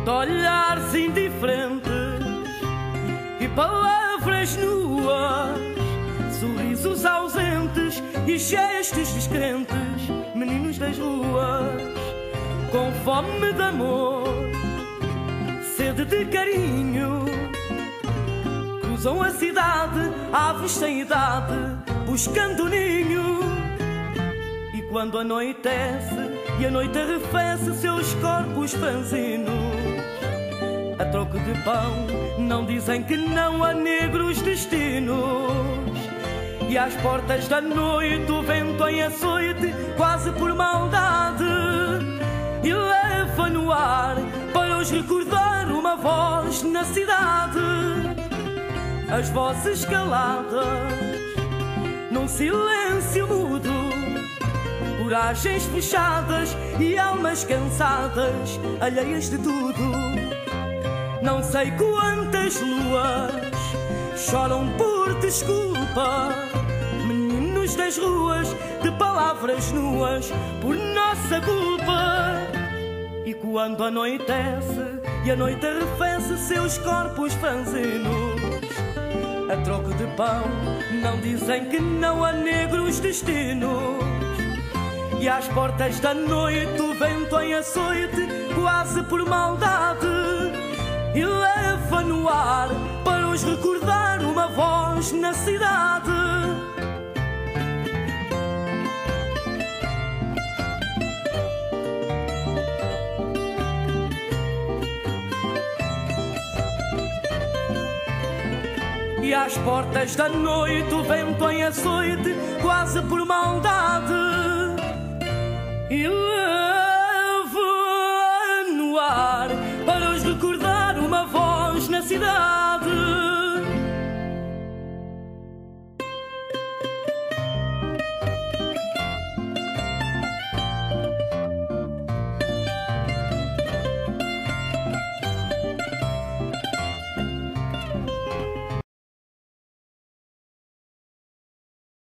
de olhares indiferentes e palavras nuas, sorrisos ausentes e gestos descrentes, meninos das ruas, com fome de amor, sede de carinho, cruzam a cidade, aves sem idade, buscando o ninho. E quando anoitece e a noite arrefece seus corpos franzinos, a troco de pão não dizem que não a negros destinos. E às portas da noite o vento em açoite, quase por maldade, e leva no ar para os recordar uma voz na cidade. As vozes caladas num silêncio mudo, coragens fechadas e almas cansadas, alheias de tudo. Não sei quantas luas choram por desculpa, meninos das ruas, de palavras nuas, por nossa culpa. E quando anoitece e a noite arrefece seus corpos franzinos, a troco de pão não dizem que não a negros destinos. E às portas da noite o vento em açoite, quase por maldade, e leva no ar para os recordar uma voz na cidade. E às portas da noite o vento em açoite, quase por maldade,